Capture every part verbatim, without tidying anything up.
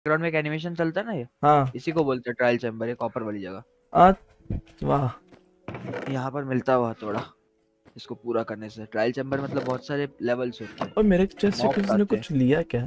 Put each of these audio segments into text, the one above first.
Background में एक animation चलता है ना, ये हाँ। इसी को बोलते हैं ट्रायल चैम्बर, ये कॉपर वाली जगह। आ, वाह। यहाँ पर मिलता हुआ थोड़ा, इसको पूरा करने से। ट्रायल चैम्बर मतलब बहुत सारे लेवल्स होते हैं, और मेरे चेस्ट से मॉब्स किसी ने आते हैं। कुछ लिया क्या?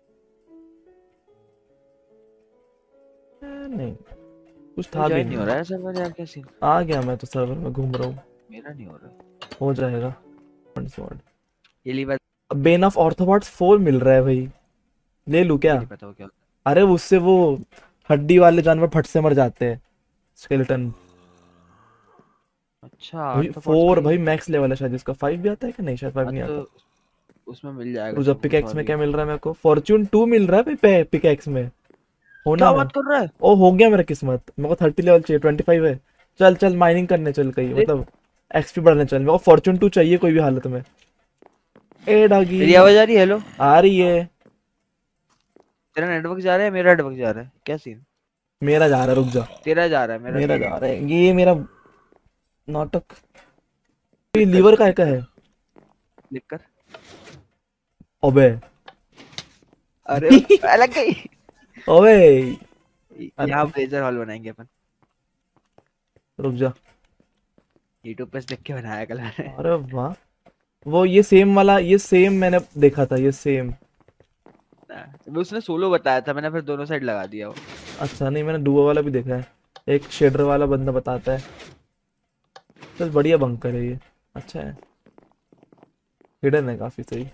ए, नहीं, कुछ भाई था भी ज्वाइन नहीं हो नहीं। रहा है सर्वर यार, क्या सीन। आ गया, मैं तो सर्वर में घूम रहा हूँ। मेरा नहीं हो रहा। हो जाएगा। स्वॉर्ड। ये lever. Bane of arthropods four मिल रहा है भाई, ले लूं ये क्या? नहीं पता वो क्या होता अरे उससे वो हड्डी वाले जानवर फट से मर जाते हैं, स्केलेटन। है। अच्छा भाई आर्थ्रोपॉड्स फोर भाई। भाई मैक्स लेवल है शायद इसका। फाइव भी आता है कि नहीं? शायद फाइव हाँ नहीं तो आता। उसमें मिल जाएगा रुजा सब कुछ पिकैक्स और में भी। क्या मिल रहा है मेरे को? फॉर्च्यून टू मिल रहा है भाई पिकैक्स में। होना क्या मैं। बात कर रहा है। ओ हो गया मेरा किस्मत। मेरे को थर्टी लेवल चाहिए, ट्वेंटी फाइव है। चल चल माइनिंग करने चल, कहीं देख मतलब एक्सपी बढ़ाने चल। मेरे को फॉर्च्यून टू चाहिए कोई भी हालत में। ए डागी। मेरी आवाज आ रही है? हेलो। आ रही है। तेरा नेटवर्क जा रहा है, मेरा नेटवर्क जा रहा है, क्या सीन। मेरा जा रहा है, रुक जा। तेरा जा रहा है, मेरा मेरा नहीं जा जा रहा। रहा है ये मेरा नाटक। ये क्लिक कर लीवर इसको, का क्लिक का कर, है? क्लिक कर। अबे। अरे अलग गई। अबे। यहाँ अरे ब्लेजर हॉल बनाएंगे अपन। रुक जा। यूट्यूब पे से देख के बनाया कल मैंने। अरे वाह। वो ये सेम वाला, ये सेम मैंने देखा था, ये सेम। वो उसने सोलो बताया था, मैंने फिर दोनों साइड लगा दिया वो। अच्छा नहीं, मैंने डुओ वाला भी देखा है। एक शेडर वाला बंदा बताता है। चल बढ़िया बंकर है ये। अच्छा है। हिडन है काफी सही।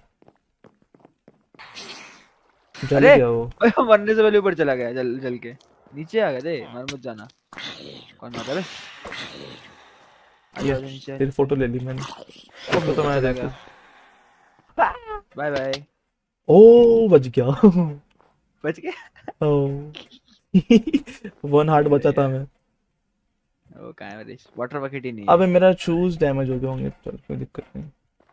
जल अरे गया वो। ओए, मरने से पहले ऊपर चला गया, जल जल के नीचे आ गया। दे मर मत जाना। कौन मारता है बे? ये आजा आजा, नीचे आ, तेरी नीचे आ। फोटो ले ली मैंने। ओ फोटो तो ऊपर मैं चला देखू। गया। Bye bye. ओ बच गया। बच गया। ओ। वन हार्ट बचा अरे था मैं। वो कहाँ है मेरे, वाटर बकेट ही नहीं अबे है। मेरा शूज डैमेज हो गए होंगे, चल कोई दिक्कत नहीं।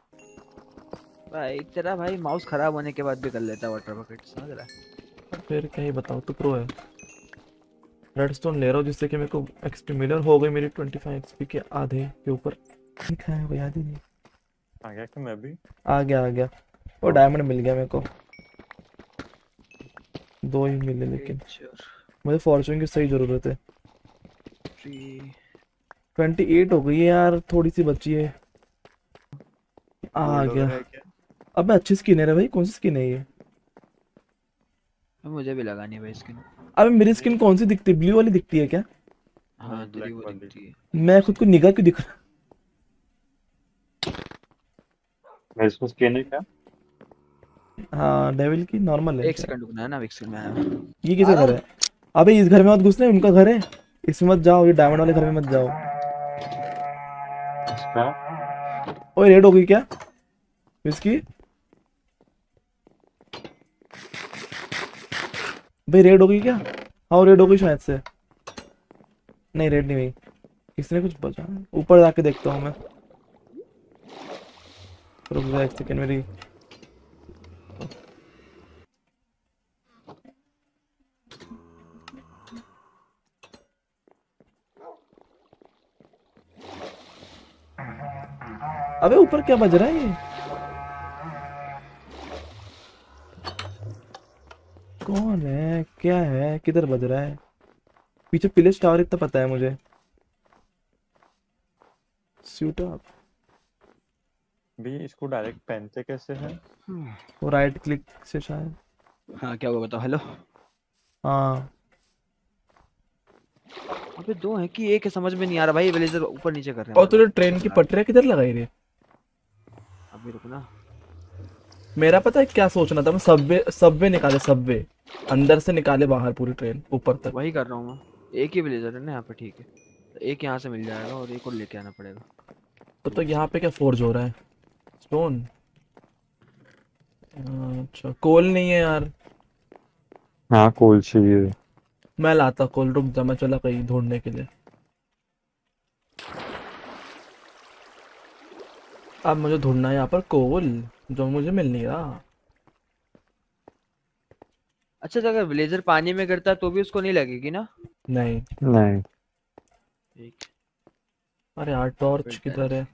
भाई तेरा भाई माउस खराब होने के बाद भी कर लेता वाटर बकेट, समझ रहा है। फिर क्या ही बताओ, तू प्रो है। रेडस्टोन ले रहा हूँ जिससे कि मेरे को एक्सपी मिले, और हो गई मेरी ट्वेंटी फाइव एक्सपी के आधे के ऊपर। लिखा है वो याद ही नहीं। आ गया कि मैं भी। आ गया आ गया। वो ओ, डायमंड मिल गया मेरे को। दो ही मिले लेकिन। नेचर मुझे फॉर्चून की सही जरूरत है। ट्री। ट्वेंटी एट हो गई है यार, थोड़ी सी बची है। आ गोल्ड गया। वगैरह है क्या? अबे अच्छी स्किन है रे भाई, कौन सी स्किन है ये? मुझे भी लगानी है भाई स्किन। अबे मेरी स्किन कौन सी दिखती है? ब्लू वाली दिखती है क्या? हाँ नहीं, तेरी ब्लैक वो वाली। दिखती है। मैं खुद को निगाह क्यों दिख रहा? मेरे इसमें स्किन है क्या? हाँ डेविल की नॉर्मल है एक शायद। सेकंड रुकना है ना, एक सेकंड में आया मैं। ये आ किसका रहा घर हूँ। है? अबे इस घर में मत घुसना, उनका घर है। इसमें मत जाओ, ये डायमंड वाले घर में मत जाओ। इसका। ओए रेड हो गई क्या इसकी? भाई रेड हो गई क्या? हाँ रेड हो गई शायद से। नहीं रेड नहीं हुई। इसने कुछ बचा। ऊपर जाके देखता हूँ मैं। रुक जा एक सेकंड मेरी। अबे ऊपर क्या बज रहा है ये? कौन है, क्या है, किधर बज रहा है? पीछे पिलेस टावर इतना पता है मुझे। Suit up. भी इसको डायरेक्ट पहनते कैसे हैं? वो राइट क्लिक से शायद। हाँ क्या हुआ बताओ। हेलो। हाँ। अबे दो है कि एक है, समझ में नहीं आ रहा भाई। ब्लेजर ऊपर नीचे कर रहे हैं और बार तूने बार, ट्रेन की चला रहे। पटरियां किधर लगाई रे? अभी रुकना। मेरा पता है क्या सोचना था, मैं सबवे सबवे निकाले, सबवे अंदर से निकाले बाहर पूरी ट्रेन ऊपर तक। वही कर रहा हूँ मैं। एक ही ब्लेजर है ना यहाँ पे, ठीक है। तो एक यहाँ से मिल जाएगा और एक और लेके आना पड़ेगा। तो तो यहाँ पे क्या फोर्ज हो रहा है? स्टोन। अच्छा कोल नहीं है यार। हाँ, कोल चाहिए। मैं लाता कोल, रुक जा, मैं चला कहीं ढूंढने के लिए। अब मुझे ढूंढना है यहाँ पर कोल, जो मुझे मिल नहीं रहा। अच्छा तो अगर ब्लेजर पानी में गिरता है तो भी उसको नहीं लगेगी ना? नहीं। नहीं। ठीक। अरे यार फिर टॉर्च डन। किधर है?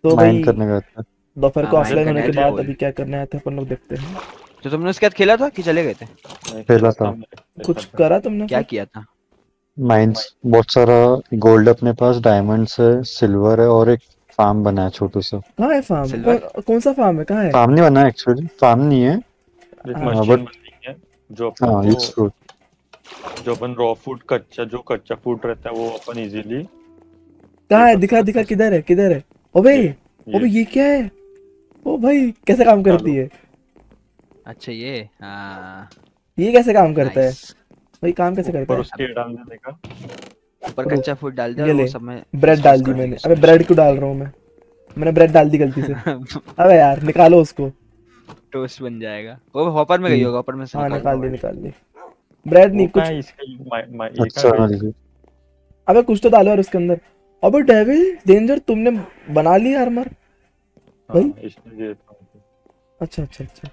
तो माइन भाई करने गए थे। दोपहर को हाँ, ऑफलाइन माइन होने के करने बाद बोल। अभी क्या करने आए थे अपन लोग, देखते हैं। तो तुमने उसके साथ खेला था कि चले गए थे? खेला मैं खेला था। था, मैं देखा कुछ था। करा तुमने क्या फिर? किया था? माइंस बहुत सारा गोल्ड अपने पास, डायमंड्स है, सिल्वर है और एक फार्म बना है छोटू सा। कहाँ है फार्म? सिल्वर? कौन, कौन सा फार्म है, कहाँ है? फार्म नहीं बना एक्चुअली, फार्म नहीं है। एक हाँ, हाँ, मशीन बट बननी है जो अपन हाँ को, यूज फ्रूट। जो अपन रॉ फूड कच्चा, जो कच्चा फूड रहता है वो अपन इजीली कहाँ है? कर दिखा सकते दिखा, हैं। किधर है, किधर है? ओबे, ये ओबे ये ये क्या है? ओ भाई कैसे काम करती चालू। है? अच्छा ये, हाँ ये कैसे काम करता है नाइस। भाई? काम कैसे करता ऊपर है? उसके डाल देने का। ऊपर रुक, कच्चा फूड डाल दे और ये वो ले, सब में ब्रेड डाल दी मैंने। अबे ब्रेड क्यों डाल रहा हूँ मैं? मैंने ब्रेड डाल दी गलती से। अबे यार निकालो उसको। टोस्ट बन जाएगा। वो हॉपर में गई होगा, हॉपर में से हाँ निकाल निकाल दी, निकाल दी। ब्रेड वो नहीं कहाँ कुछ। है इसका, मा, मा, ये अच्छा कहाँ गई? जी। अबे कुछ तो डालो यार उसके अंदर। अबे डेविल डेंजर, तुमने बना लिया आर्मर भाई? हाँ इसने दिया था मुझे। अच्छा अच्छा अच्छा।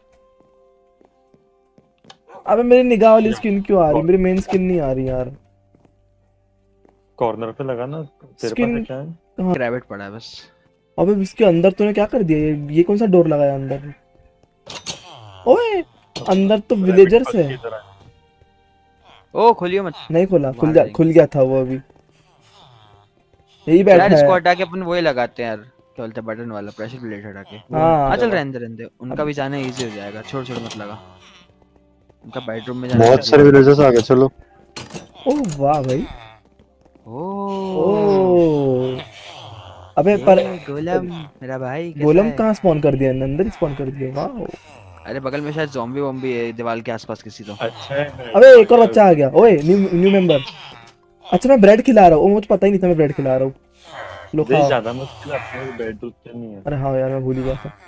अबे मेरी निगाह वाली या- स्किन क्यों आ रही? मेरी मेन स्किन नहीं आ रही यार। कॉर्नर पे लगा ना, तेरे पास है स्किन क्या है? रैबिट पड़ा है बस। अबे इसके अंदर तूने क्या कर दिया? ये ये कौन सा डोर लगाया अंदर? ओए अंदर तो विलेजर्स है। इधर आ। ओ खोलियो मत। नहीं खोला, खुल बाहर जा, जाएंगे। खुल गया था वो अभी। यही यार बैठा इसको है। हटा के अपन वही लगाते हैं यार, क्या बोलते हैं, बटन वाला प्रेशर प्लेट हटा के। हाँ हाँ चल रहने दे रहने दे, उनका भी जाना इजी हो जाएगा। छोड़ छोड़ मत लगा, उनका बेडरूम में जाना बहुत easy सारे हो विलेजेस आ गए, चलो। ओह वाह भाई। जाएगा। ओ ओह अबे ये पर गोलम मेरा भाई कैसा गोलम है? कहाँ स्पॉन कर दिया? अंदर ही स्पॉन कर दिया। वाह। अरे बगल में शायद ज़ॉम्बी वॉम्बी है दीवार के आसपास किसी तो। अच्छा है। अबे एक और बच्चा आ गया। ओए न्यू न्यू मेंबर। अच्छा मैं ब्रेड खिला रहा हूँ। ओ, मुझे पता ही नहीं था मैं ब्रेड खिला रहा हूँ। लो देख खाओ। ज्यादा मुश्किल अपने को बेड उठते नहीं है। अरे हाँ यार मैं भूल ही गया था।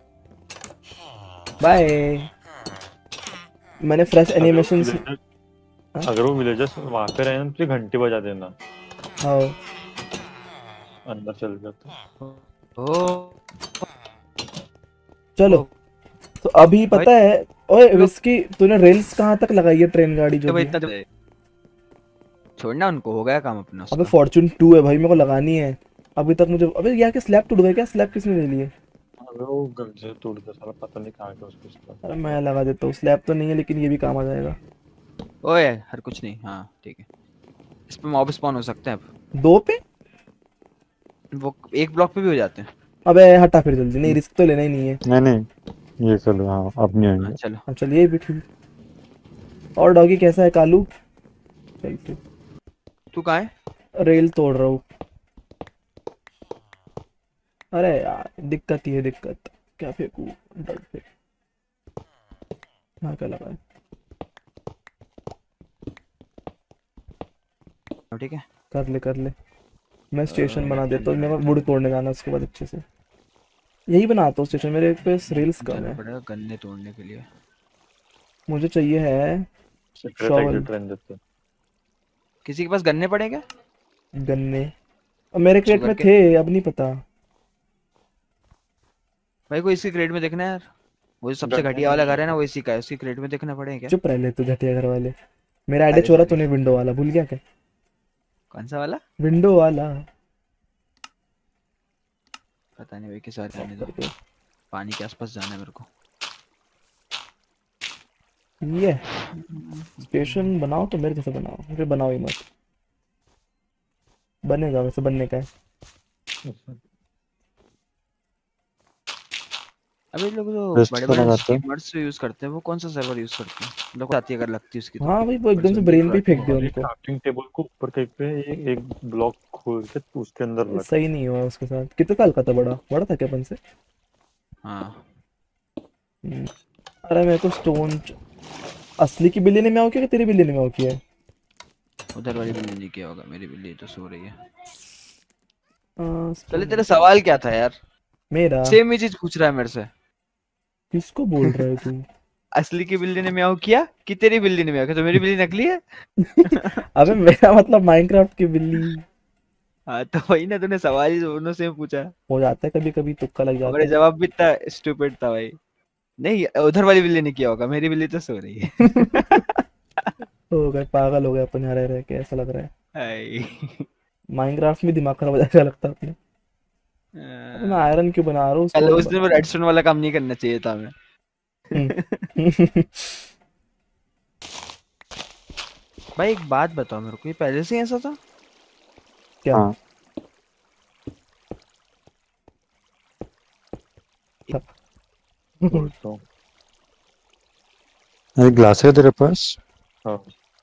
बाय। मैंने फ्रेश अगर वो एनिमेशंस। villager- अगर वो विलेजर्स वहां पे रहे ना तो घंटी बजा देना, हाँ अंदर चल जाता। ओ चलो। ओ, तो अभी पता है। ओए विस्की, तूने रेल्स कहाँ तक लगाई है ट्रेन गाड़ी जो भाई भी? इतना छोड़ना उनको, हो गया काम अपना अबे उसका। फॉर्चून टू है भाई, मेरे को लगानी है। अभी तक मुझे। अबे यार क्या स्लैब टूट गया? क्या स्लैब किसने ले लिए? अगर वो गंजे टूट गया साला, पता नहीं कहाँ गया उसको उसका। अरे मैं लगा देता हूँ। स्लैब तो नहीं है लेकिन ये भी काम आ जाएगा। ओए हर कुछ नहीं, हाँ ठीक है। इस पे मॉब स्पॉन हो सकते हैं अब। दो पे? वो एक ब्लॉक पे भी हो जाते हैं। अबे हटा फिर जल्दी, नहीं रिस्क तो लेना ही नहीं है। नहीं नहीं, ये चलो। हाँ अब नहीं हाँ आएंगे। चलो। अब चलिए ये भी ठीक। और डॉगी कैसा है कालू? चल तू। तू कहाँ है? रेल तोड़ रहा हूँ। अरे यार दिक्कत ही है, दिक्कत। क्या फेंकू? डर फेंक। हाँ क्या लगा है? हाँ, ठीक है। कर ले कर ले। मैं स्टेशन बना देता हूँ। मेरे को वुड तोड़ने जाना उसके बाद अच्छे से। यही बनाता हूँ स्टेशन। मेरे पास रेल्स कम जाना है। पड़ेगा गन्ने तोड़ने के लिए। मुझे चाहिए है सीक्रेट शॉवल। एग्जिट रहने देते। किसी के पास गन्ने पड़े क्या? गन्ने अब मेरे क्रेट शुगर में के- थे, अब नहीं पता। भाई कोई इसी क्रेट में देखना है यार। वो जो सबसे गन्ने घटिया वाला नहीं घर है ना, वो इसी का है। उसी क्रेट में देखना पड़ेगा क्या? चुप रह ले तू घटिया घर वाले। मेरा आईडी अरे चोरा sorry। तूने विंडो वाला, भूल गया क्या? कौन सा वाला? विंडो वाला। पता नहीं भाई, किस बात जाने दो। पानी के आसपास जाना है मेरे को। ये स्टेशन बनाओ तो मेरे जैसा बनाओ, मुझे बनाओ ही मत। बनेगा वैसे, बनने का है। अबे लोग जो Rest बड़े तो बड़े लगाते हैं। स्ट्रीमर्स यूज करते हैं, वो कौन सा सर्वर यूज करते हैं? लोग आती है अगर लगती है उसकी तो। हाँ भाई वो एकदम से ब्रेन पे ही फेंक दिया उनको। क्राफ्टिंग टेबल को ऊपर कहीं पे एक, एक ब्लॉक खोल के तो उसके अंदर लगा। सही नहीं हुआ उसके साथ। कितने साल का था? बड़ा बड़ा था क्या अपन से? हाँ हम्म। अरे मेरे को स्टोन। असली की बिल्ली ने म्याऊ किया कि तेरी बिल्ली ने म्याऊ किया है? उधर वाली बिल्ली ने किया होगा, मेरी बिल्ली तो सो रही है। हाँ, चले stone- तेरा सवाल क्या था यार? मेरा सेम ही चीज पूछ रहा है मेरे से। किसको बोल रहा है तू? असली की बिल्ली ने म्याऊ किया कि तेरी बिल्ली ने म्याऊ किया? तो मेरी बिल्ली नकली है। अबे मेरा मतलब माइनक्राफ्ट की बिल्ली। हाँ तो वही ना, तूने सवाल ही दोनों से पूछा। हो जाता है कभी कभी, तुक्का लग जाता मेरा है। जवाब भी इतना स्टूपिड था भाई। नहीं उधर वाली बिल्ली ने किया होगा, मेरी बिल्ली तो सो रही है। हो गए पागल, हो गए अपन यहाँ रह रह के, ऐसा लग रहा है। हाय। माइनक्राफ्ट में दिमाग खराब हो जाएगा लगता है अपने। अबे मैं आयरन क्यों बना रहा हूँ कल स्टोन उस दिन वो रेडस्टोन वाला काम नहीं करना चाहिए था हमें। भाई एक बात बताओ मेरे को, ये पहले से ही ऐसा था? क्या? हाँ बोलता हूँ। अरे ग्लास है तेरे पास? हाँ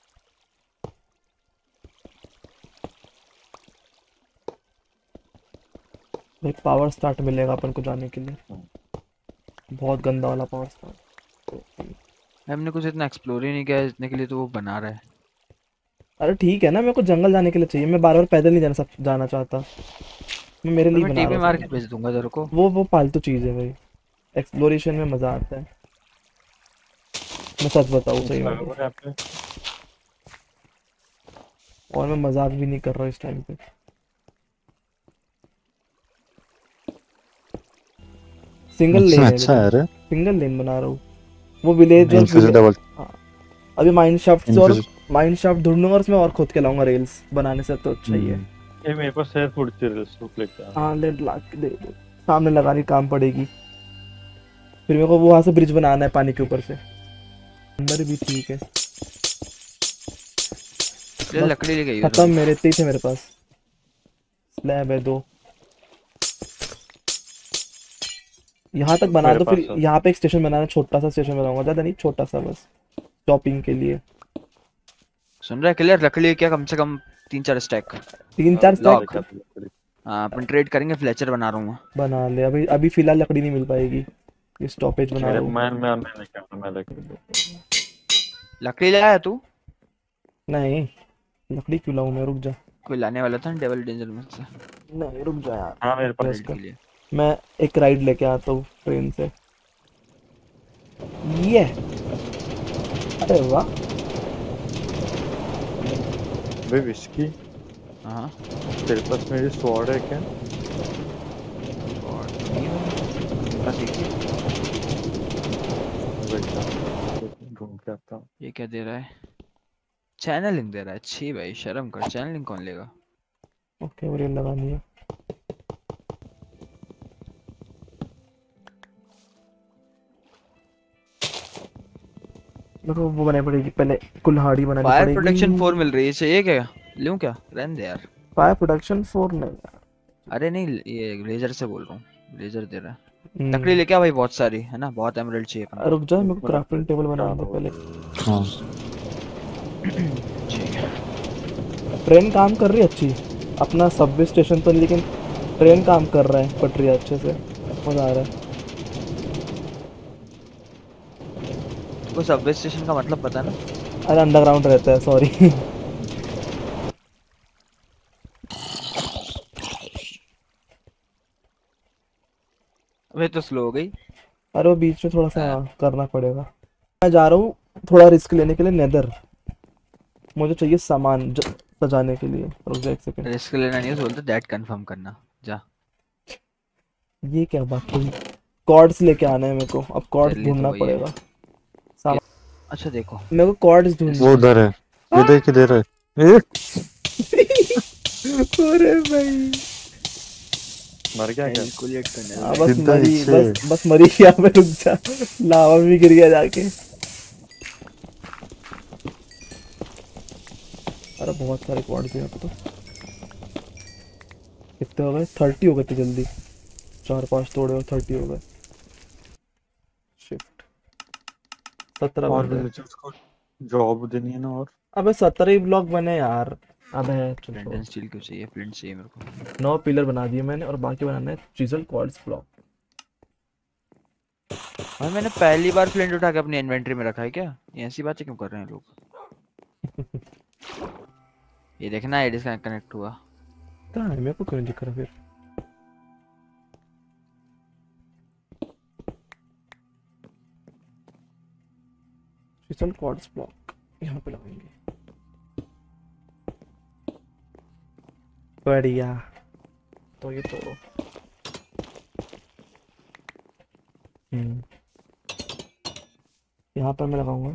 भाई पावर स्टार्ट मिलेगा अपन को जाने के लिए, बहुत गंदा वाला पावर स्टार्ट। हमने कुछ इतना एक्सप्लोर ही नहीं किया जितने के लिए तो वो बना रहा है। अरे ठीक है ना, मेरे को जंगल जाने के लिए चाहिए, मैं बार बार पैदल नहीं जाना सक, जाना चाहता। मैं मेरे पर लिए मैं बना टीपी रहा मार हूँ के सब भेज दूंगा तेरे को। कुछ। वो वो फालतू चीज है भाई, एक्सप्लोरेशन में मजा आता है, मैं सच बताऊँ सही में। सर्वर यहाँ पे और मैं मजाक भी नहीं कर रहा हूँ इस टाइम पे। सिंगल लेन है अच्छा लेकिन, है रे। सिंगल लेन बना रहा हूँ। वो विलेज और इन्फिनिटी विले... डबल हाँ, अभी माइंड शाफ्ट और इन्फिनिटी। माइंड शाफ्ट ढूंढूंगा और उसमें और खोद के लाऊंगा, रेल्स बनाने से तो अच्छा ही है। हम्म ये मेरे पास है फूड सीरियल्स तो लेके आ। हाँ ले ला के दे दो, सामने लगानी काम पड़ेगी। फिर मेरे को वो वहां से ब्रिज बनाना है पानी के ऊपर से, अंदर भी ठीक है। ले बस लकड़ी लेके आई हो खत्म, थोड़ी। मेरे इतने ही थे मेरे पास। स्लैब है दो, यहाँ तक बना मेरे दो, फिर पास है। यहाँ पे एक स्टेशन बनाना, छोटा सा स्टेशन बनाऊंगा, ज्यादा नहीं, छोटा सा बस शॉपिंग के लिए। सुन रहा है क्लियर? लकड़ी क्या, कम से कम तीन चार स्टैक। तीन हाँ, चार ले स्टैक लॉक। क्या तो लकड़ी। हाँ अपन ट्रेड करेंगे, फ्लेचर बना रहा हूँ मैं। बना ले, अभी अभी फिलहाल लकड़ी नहीं मिल पाएगी, ये स्टॉपेज बना मेरे रहा हूँ। मैं मैं मैं लेके आता हूँ, मैं लेके। लकड़ी लाया तू? नहीं, लकड़ी क्यों लाऊं मैं, रुक जा। कोई लाने वाला था डेवल डेंजर में से नहीं रुक जा यार, हाँ मेरे पास। रेस्ट ट्रेड कर। के लिए। मैं एक राइड लेके आता हूँ ट्रेन से। ये अरे वाह, वे विस्की हाँ तेरे पास मेरी स्वॉर्ड है क्या? और तो नहीं है, बस एक ही। वेट ढूंढ के आता हूँ। ये क्या दे रहा है? चैनलिंग दे रहा है? छी भाई शर्म कर, चैनलिंग कौन लेगा? ओके वो रेल लगानी है। मेरे को वो बनानी पड़ेगी पहले, कुल्हाड़ी बनानी फायर पड़ेगी। प्रोटेक्शन फोर मिल रही है, चाहिए क्या? लूं क्या? रहने दे यार। फायर प्रोडक्शन फोर नहीं यार। अरे नहीं, ये लेजर से बोल रहा हूँ, लेजर दे रहा है। लकड़ी हम्म, लेके आ भाई, बहुत सारी है ना, बहुत एमराल्ड चाहिए अपन को। रुक जा, मेरे एक को मिनट क्राफ्टिंग टेबल क्या बनाने दो हो पहले। हाँ ठीक है। ट्रेन काम कर रही है अच्छी, अपना सबवे स्टेशन तो नहीं, लेकिन ट्रेन काम कर रहा है, पटरी अच्छे से, मजा आ रहा है। तुमको सबवे स्टेशन का मतलब पता ना? अरे अंडरग्राउंड रहता है, सॉरी। वे तो स्लो हो गई। अरे वो बीच में थोड़ा सा हाँ, करना पड़ेगा। मैं जा रहा हूँ थोड़ा रिस्क लेने के लिए नेदर, मुझे चाहिए सामान ज- सजाने के लिए, रुक जा एक सेकंड। रिस्क लेना नहीं है तो बोलते दैट कंफर्म करना। जा। ये क्या बात हुई, कॉर्ड्स लेके आना है मेरे को, अब कॉर्ड्स तेरे लिए तो ढूंढना वही है। पड़ेगा। सामान, अच्छा देखो मेरे को कॉर्ड्स ढूंढ। वो उधर है, ये देख इधर है। ए, अरे भाई, मर गया क्या? कैलकुलेट करने हाँ दो। बस सीधा मरी, इससे। बस बस मरी यहाँ पे, रुक जा, लावा भी गिर गया जाके। अरे बहुत सारे कॉर्ड्स हैं अब तो। कितने हो गए? थर्टी हो गए थे जल्दी, चार पांच तोड़े और थर्टी हो गए। शिफ्ट, सत्रह और बन गए। विलेजर्स को जॉब देनी है ना। और अबे सत्रह ही ब्लॉक बने यार। अबे चल फ्लिंट छोड़। एंड स्टील क्यों चाहिए? फ्लिंट चाहिए मेरे को। नौ पिलर बना दिए मैंने, और बाकी बनाना है चिजल क्वार्ट्ज ब्लॉक। भाई मैंने पहली बार फ्लिंट उठा के अपनी इन्वेंटरी में रखा है क्या? ये ऐसी बातें क्यों कर रहे हैं लोग? ये देखना है डिस्क कनेक्ट हुआ। कहाँ है, मेरे को क्यों नहीं दिख रहा फिर? चिजल क्वार्ट्ज ब्लॉक यहाँ पे लगाएंगे, बढ़िया। तो ये तोड़ो। हम्म, यहाँ पर मैं लगाऊंगा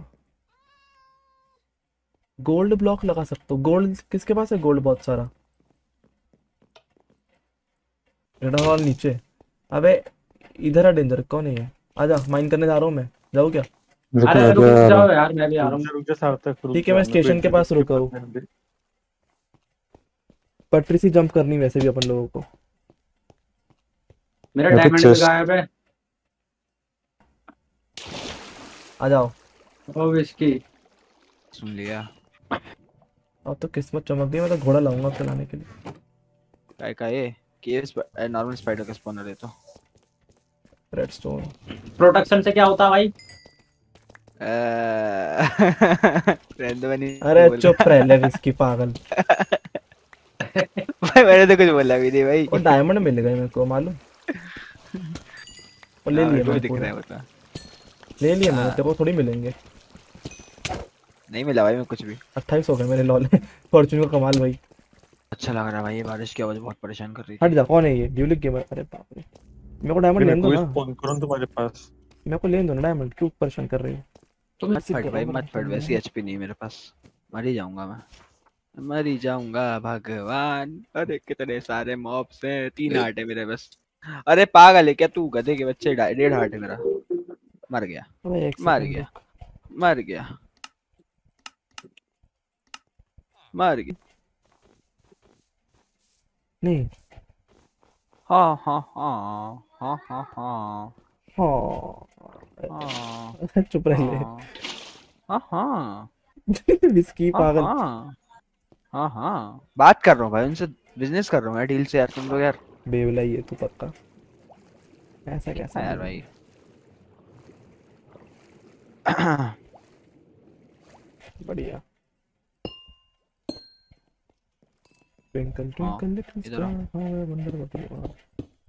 गोल्ड ब्लॉक, लगा सकता हूँ। गोल्ड किसके पास है? गोल्ड बहुत सारा। रेड हॉल नीचे। अबे इधर है डेंजर, कौन है ये? आजा, माइन करने जा रहा हूँ मैं, जाऊँ क्या? रुको अरे मैं रुक भी आ रहा जाओ हूँ। यार, मैं भी आ रहा रुक हूँ। जा रुक जा सार्थक, रुक ठीक है, जा मैं मेरे को स्टेशन के पास इंट्रोडक्शन रुका हूँ। करने दे। पटरी से जंप करनी वैसे भी अपन लोगों को। मेरा मैं तो डायमंड भी चेस्ट गायब है। आ जाओ। ओ विस्की। सुन लिया। अब तो किस्मत चमक गई, मैं तो घोड़ा लाऊंगा चलाने के लिए। काय का ये केव नॉर्मल स्पाइडर का स्पॉनर है तो रेडस्टोन। प्रोटेक्शन से क्या होता है भाई? रहने बनी अरे बोल चुप रहा। रह ले इसकी पागल। भाई मैंने तो कुछ बोला भी नहीं भाई। और डायमंड मिल गए मेरे को मालूम। और ले हाँ लिए मेरे को भी मैंने दिख रहा पूरे। है वो तो। ले लिए मैंने, हाँ तेरे को थोड़ी मिलेंगे। नहीं मिला भाई मैं कुछ भी। अट्ठाईस हो गए मेरे लॉले। फॉर्चून का कमाल भाई। अच्छा लग रहा है भाई, ये बारिश की आवाज बहुत परेशान कर रही हट थी। जा, कौन है ये? ड्यूलिक गेमर। अरे बाप रे, मेरे को डायमंड मेरे लेने को दो भी ना। स्पॉन करो तुम्हारे पास। मेरे को लेने दो ना डायमंड, क्यों परेशान कर रही हो? तुम मत फट भाई मत फट, वैसी एचपी नहीं मेरे पास। मर ही जाऊंगा मैं, मर ही जाऊंगा भगवान। अरे कितने सारे मॉब्स हैं, तीन हार्ट है मेरे बस। अरे पागल है क्या तू, गधे के बच्चे। डा- डेढ़ हार्ट है मेरा। मर गया अबे एक मर सेकंड गया रुक। मर गया मर गया। नहीं। हाँ हाँ हाँ हाँ हाँ हाँ हाँ। हाँ चुप रह ले। हाँ हाँ हाँ विस्की हाँ पागल। हाँ हाँ हाँ बात कर रहा हूँ भाई उनसे, बिजनेस कर रहा हूँ यार, डील से यार तुम लोग यार। बेवला ही है तू पक्का। ऐसा कैसा हाँ यार बोला? भाई। बढ़िया। ट्विंकल हाँ ट्विंकल लिटिल इधर आओ, star how I wonder what you are.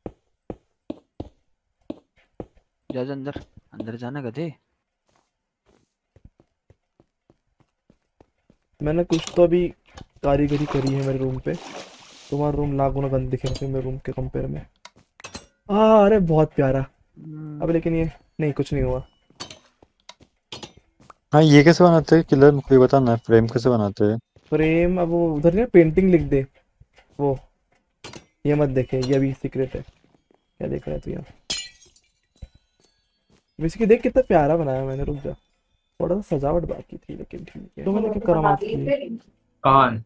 जा जा अंदर, अंदर जाना गधे। मैंने कुछ तो अभी कारीगरी करी है मेरे रूम पे। तुम्हारा रूम लाख गुना गंद दिखेगा मेरे रूम के कंपेयर में। आ, अरे बहुत प्यारा। अब लेकिन ये नहीं, कुछ नहीं हुआ। हाँ ये कैसे बनाते हैं किलर, मुझे ये बताना है, फ्रेम कैसे बनाते हैं? फ्रेम अब वो उधर नहीं, पेंटिंग लिख दे वो। ये मत देखे, ये अभी सीक्रेट है। क्या देख रहा है तू यार? इसकी देख कितना प्यारा बनाया मैंने, रुक जा। थोड़ा सा सजावट बाकी थी लेकिन ठीक है। तो मैंने क्या करामात की? कौन?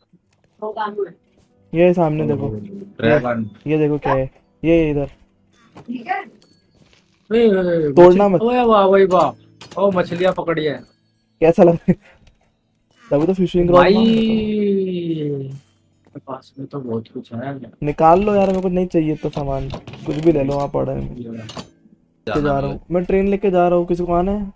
ये सामने देखो। ड्रैगन। ये देखो क्या है, ये इधर। ओए, ओए, तोड़ना मछली- मत। ओए वाह ओए वाह। ओ मछलियां पकड़ी है कैसा लग रहा है? तभी तो फिशिंग रॉड भाई। मांग रहा था। मेरे पास में तो बहुत कुछ है। निकाल लो यार, मेरे को नहीं चाहिए तो सामान। कुछ भी ले लो, वहाँ पड़ा है। मैं लेके जा रहा हूँ, मैं ट्रेन लेके जा रहा हूँ। किसी को आना है?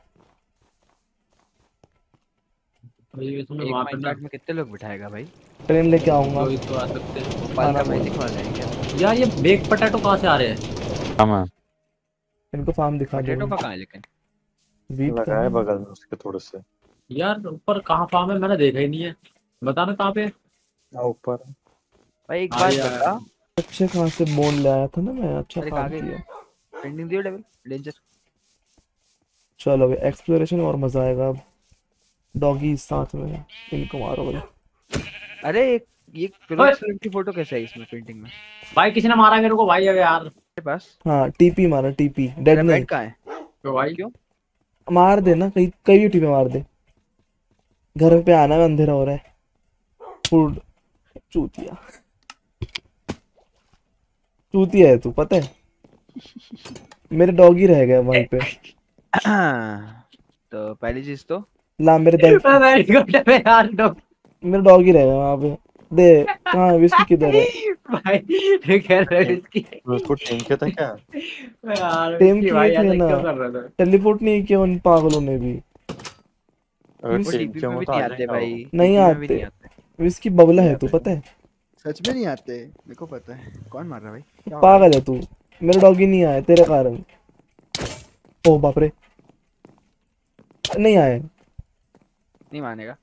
भाई इसमें एक वहाँ पे ना माइनकार्ट में कितने लोग बिठाएगा भाई? ट्रेन लेके आऊंगा। लोग तो आ सकते हैं। गोपाल आना का बोलो। मैजिक वाला है क्या? यार ये बेक पोटैटो कहाँ से आ रहे हैं? हाँ मैं इनको फार्म दिखा दो। पोटैटो का कहाँ है लेकिन? वीट का लगाया है। बगल में उसके थोड़े से। यार ऊपर कहाँ फार्म है, मैंने देखा ही नहीं है। बताना कहाँ पे है? हाँ ऊपर। भाई एक हाँ बात यार। बता। अच्छे कहाँ से बोन ले आया था ना मैं, अच्छा अरे फार्म कहाँ गई? किया। पेंटिंग दियो डेविल डेंजर। चलो अभी एक्सप्लोरेशन और मजा आएगा अब। डॉगी साथ में, इनको मारो भाई। अरे एक ये क्लोज फ्रेंड की फोटो कैसे है इसमें पेंटिंग में? भाई किसी ने मारा मेरे को भाई अब यार। मेरे पास हाँ टीपी मारा, टीपी डेड तेरा नहीं। बेड कहाँ है? तो भाई क्यों? मार देना कहीं, कहीं भी टीपी मार दे। घर पे आना है, अंधेरा हो रहा है। फूड चूतिया। चूतिया है तू, पता है। मेरे डॉगी रह गए वहीं पे। तो पहली चीज तो ला मेरे दर्द, वेरी गुड है यार डॉग। मेरे डॉगी रह गए वहां पे। दे कहाँ है विस्की, किधर है? भाई कह रहे हो इसकी तो उसको टेम किया था क्या? यार टेम इसकी किए भाई थे ऐसा ना। क्यों कर रहे थे? टेलीपोर्ट नहीं किया उन पागलों ने भी। अगर वो वो टेम टीपी किया में हो भी तो नहीं आ आते जाएगा भाई। वो। नहीं टीपी में भी आते। नहीं आते। विस्की बबला है तू, पता है। सच में नहीं आते, मेरे को पता है। कौन मार रहा है भाई? क्या हो रहा है? पागल है तू। मेरे डॉगी नहीं आए तेरे कारण। ओ बाप रे, नहीं आए। नहीं मानेगा।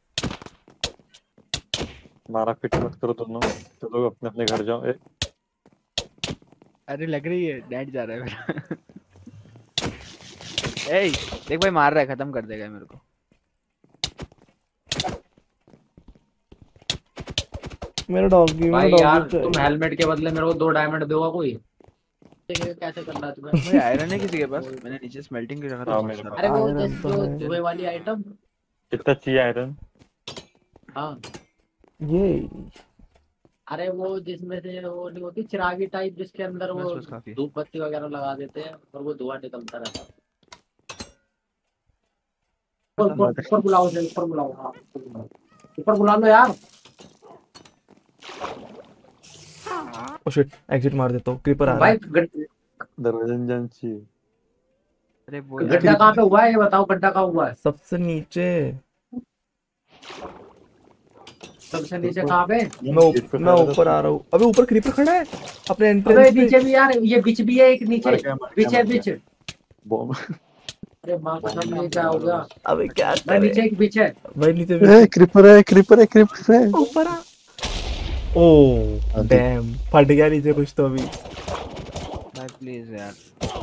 मारा पीट मत करो दोनों, चलो अपने अपने घर जाओ। ए, अरे लग रही है डैड जा रहा है मेरा। ए देख भाई मार रहा है, खत्म कर देगा मेरे को। मेरा डॉगी, मेरा भाई यार डॉगी तुम हेलमेट के बदले मेरे को दो डायमंड दोगा कोई? देखिए कैसे करना है तुम्हें। भाई आयरन है किसी के पास? मैंने नीचे स्मेल्टिंग के रखा था हाँ, बहुत मेरे सारा। अरे वो आयरन जैसे तो जो है। धुएं वाली आइटम। कितना चाहिए आयरन? हाँ ये अरे वो जिसमें से वो नहीं होती चिरागी टाइप जिसके अंदर बस वो बस काफी है। धूप बत्ती वगैरह लगा देते हैं और वो धुआं निकलता रहता है। ऊपर ऊपर ऊपर बुलाओ उसे, ऊपर बुलाओ। हाँ ऊपर बुलाओ। ऊपर बुला लो यार। ओ शिट, एग्जिट मार देता हूँ, क्रीपर आ रहा भाई है। गड- दरवाजा नहीं जाना चाहिए। अरे वो यार गड्ढा कहाँ पे हुआ है ये बताओ, गड्ढा कहाँ हुआ है सबसे नीचे। सबसे नीचे कहाँ पे। मैं ऊप- मैं ऊपर आ रहा हूँ। अबे ऊपर क्रीपर खड़ा है अपने अबे एंट्रेंस पे। नीचे भी यार ये बिच भी है एक नीचे। मर गया, मर बिच गया, है मर बिच। गया। बॉम्ब। अरे माँ कसम ये क्या हो गया। अबे क्या भाई करे नीचे एक बिच है। भाई, नीचे ए क्रीपर है, क्रीपर है, क्रीपर है। ऊपर आ। ओ हाँ, डैम, फट गया नीचे कुछ तो अभी। भाई प्लीज यार।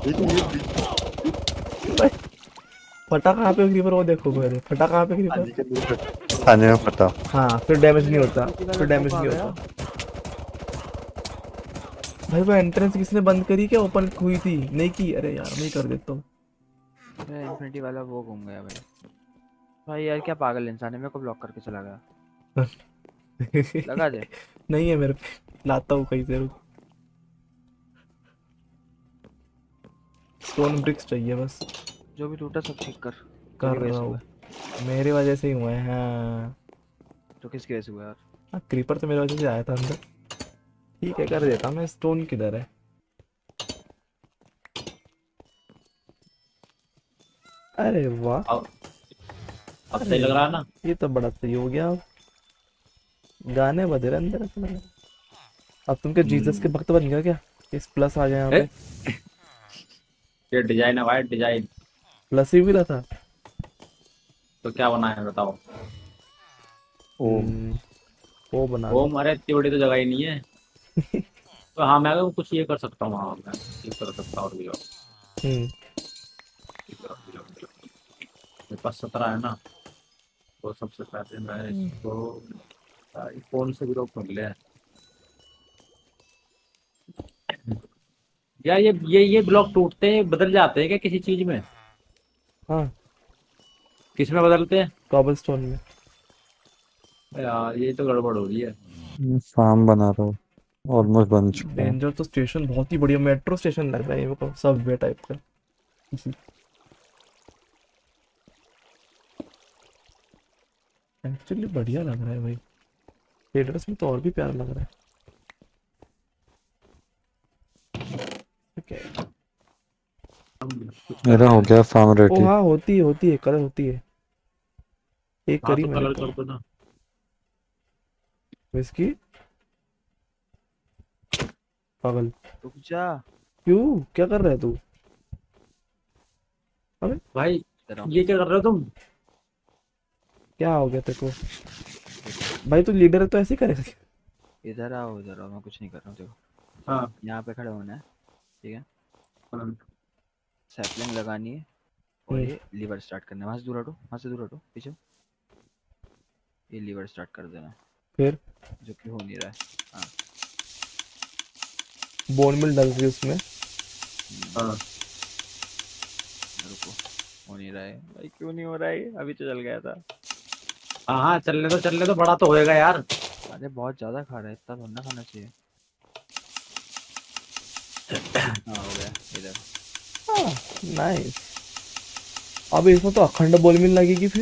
भाई, फटा कहाँ पे क्रीपर, वो देखो मेरे फटा कहाँ पे क्रीपर। पानी के अंदर फटा। खाने में पता। हाँ फिर डैमेज नहीं होता, फिर डैमेज नहीं होता। भाई वो एंट्रेंस किसने बंद करी क्या, ओपन हुई थी? नहीं की? अरे यार मैं ही कर देता हूँ। मैं इन्फिनिटी वाला वो घूम गया भाई। भाई यार क्या पागल इंसान है, मेरे को ब्लॉक करके चला गया। लगा दे। नहीं है मेरे पे, लाता हूँ कहीं से, रुक। स्टोन ब्रिक्स चाहिए बस। जो भी टूटा सब ठीक कर। कर तेरी वजह रहा से हूँ, हुआ। मेरी वजह से ही हुआ है। हाँ तो किसकी वजह से हुआ यार? हाँ, क्रीपर तो मेरी वजह से आया था अंदर। ठीक है कर देता मैं। स्टोन किधर है? अरे वाह, अब अब सही लग रहा है ना। ये तो बड़ा सही हो गया। अब गाने बज रहे अंदर ऐसा लग रहा है। अब तुम क्या जीसस के भक्त बन गया क्या? इस प्लस आ गया यहाँ पे। ये डिजाइन है भाई, डिजाइन। प्लस ही मिला था। तो क्या बना है बताओ। हम्म, वो बना वो दो। हमारे इतनी बड़ी तो जगह ही नहीं है। तो हाँ मैं अगर कुछ ये कर सकता हूँ। हाँ मैं ये कर सकता हूँ। और भी और हम्म मेरे पास सत्रह है ना। तो सबसे पहले मैं इसको फोन से भी रोक कर लिया। यार ये ये ये ब्लॉक टूटते हैं बदल जाते हैं क्या किसी चीज में? हाँ, किस में बदलते हैं? कॉबलस्टोन में। यार ये तो गड़बड़ हो रही है। फार्म बना रहा हूँ, ऑलमोस्ट बन चुका है। डेंजर तो स्टेशन बहुत ही बढ़िया, मेट्रो स्टेशन लग रहा है ये मेरे को, सबवे टाइप का। एक्चुअली बढ़िया लग रहा है भाई। ट्रेडर्स में तो और भी प्यारा लग रहा है। Okay. मेरा हो गया फार्म ओ रेडी। हाँ, होती है होती है, कलर होती है। एक हाँ करी तो मैंने कलर कल। कर दो ना। विस्की पागल, रुक जा। क्यों क्या कर रहा है तू? भाई इधर आओ। ये क्या कर रहे हो तुम? क्या हो गया तेरे को? भाई तू लीडर है तो ऐसे ही करेगा क्या? इधर आओ, इधर आओ, मैं कुछ नहीं कर रहा हूँ। देखो हाँ यहाँ पे खड़े होना है, ठीक है? हाँ। सैपलिंग लगानी है और हम्म। ये लीवर स्टार्ट करना है। वहाँ से दूर हटो, वहाँ से दूर हटो, पीछे। ये लीवर स्टार्ट कर देना, फिर जो कि हो नहीं रहा है। हाँ बोन मिल डल रही है उसमें। हाँ। रुको, हो नहीं रहा है भाई। क्यों नहीं हो रहा है? अभी तो चल गया था। हाँ हाँ चलने तो चलने तो बड़ा तो होएगा यार। अरे बहुत ज्यादा खा रहा है, इतना थोड़ा ना खाना चाहिए। हाँ हो गया इधर। हाँ नाइस। अब इसमें तो अखंड बोल मिल लगेगी फिर।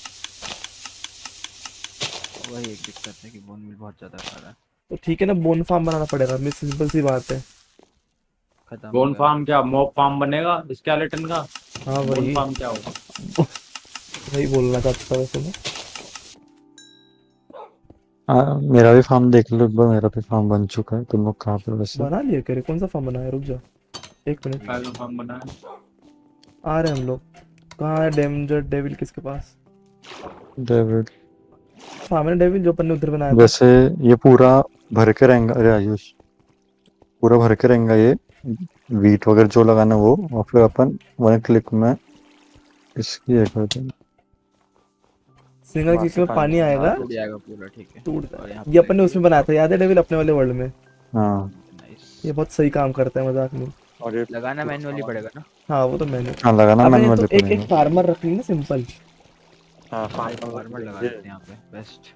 वही एक दिक्कत है कि बोन मिल बहुत ज्यादा खा रहा है। तो ठीक है ना, बोन फार्म बनाना पड़ेगा। मिस सिंपल सी बात है। खत्म हो बोन गया। फार्म क्या मॉब फार्म बनेगा स्केलेटन का? हाँ बोन वही फार्म क्या होगा? वही बोलना चाहता था वैसे मैं। हाँ, मेरा भी फार्म देख लो एक बार। मेरा भी फार्म बन चुका है। तुम लोग कहाँ पे हो वैसे? बना लिया करे? कौन सा फार्म बनाया? रुक जा एक मिनट, पहला फार्म बना है। आ रहे हैं हम लोग। कहाँ है डेंजर डेविल? किसके पास डेविड फार्म है डेविल? जो अपन ने उधर बनाया था। वैसे ये पूरा भर के रहेगा। अरे आयुष, पूरा भर के रहेगा ये वीट वगैरह जो लगाना वो, और फिर अपन वन क्लिक में इसकी ये कर देंगे। सिंगल वहाँ किक से में पानी पानी आएगा, टूट जाएगा पूरा, ठीक है। टूट और यहाँ जाएगा। ये पे अपन ने उसमें बनाया था, याद है डेविल? अपने वाले वर्ल्ड में। हाँ नाइस। ये बहुत सही काम करता है, मजाक नहीं। और ये लगाना मैनुअली पड़ेगा ना। हाँ वो तो मैंने हाँ लगाना अब मैनुअली तो एक एक पड़ेगा। फार्मर रख ली ना सिंपल। हाँ हाँ एक फार्मर फार्मर लगा ये देते हैं यहाँ पे बेस्ट।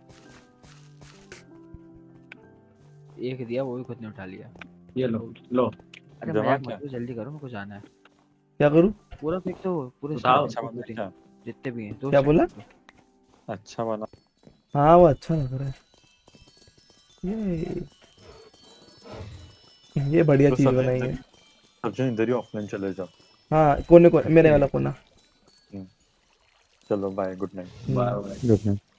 एक दिया वो भी खुद ने उठा लिया। ये लो लो अरे जमा मजाक क्या? मत करो, जल्दी करो, मेरे को जाना है। क्या करूँ? पूरा फेंक दो, पूरे उठाओ। स्टार्ट अच्छा बना पूरे क्या? जितने भी हैं दो क्या stack बोला? कर दो। अच्छा बना। हाँ वो अच्छा लग रहा है। ये ये बढ़िया तो चीज सब बनाई है। इधर सब जन इधर ही ऑफलाइन चले जाओ। हाँ कोने कोने मेरे वाला कोना। चलो bye good night. Bye bye. Good night.